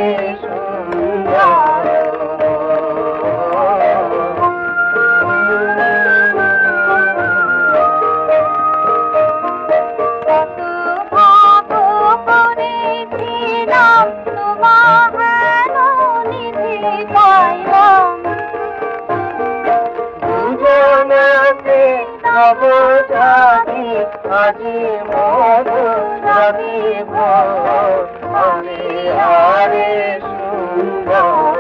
আজি মধু রাখিব আরে আরে সুন্দর।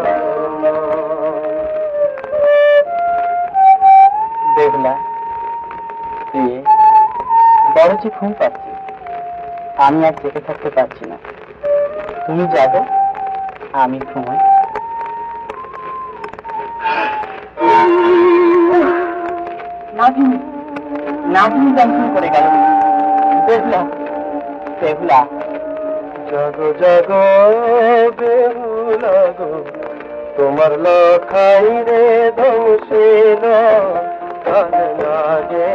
দেখলা বড় যে ঘুম পাচ্ছি, আমি আর চেপে থাকতে পারছি না। তুমি যাবে, আমি ঘুমাই। নাভিনী নাভিনী টেনশন করে গেল। দেখলা দেখলা জগ জগ বেহুলা গো তোমার লখাই রে ধমশিল লাগে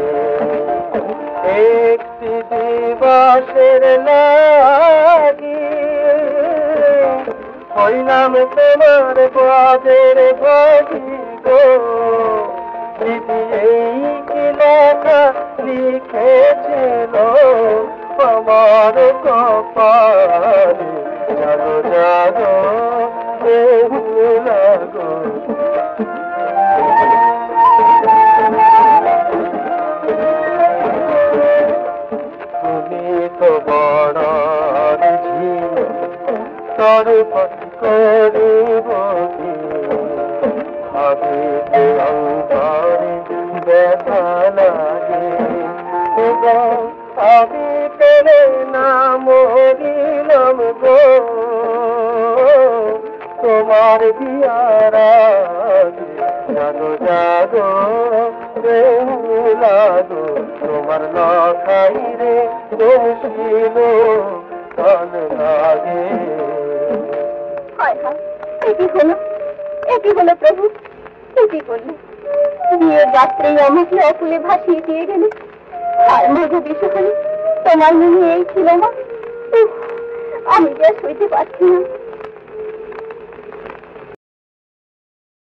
একটি দিবসের লাগি হইলাম তোমার বাজের ভাগি গো। এই কি লেখা লিখেছিল আমার কপালে, জাগো জাগো বেহুলা গো। তুমি তো বড় ঝিল তোর করিব ভাবিতে অন্তরে ব্যথা লাগে। আমি পেলে না মরিলাম গো তোমার বিয়ার আগে। জাগো জাগো বেহুলা গো তোমার লখাই রে ধমশিল লাগে। একই হলো প্রভু, একই করলে বিয়ের রাত্রেই আমাকে অকুলে ভাসিয়ে দিয়ে গেলে। আর মধু বিষখানি তোমার মনে এই ছিল না। আমি যা সইতে পারছি না।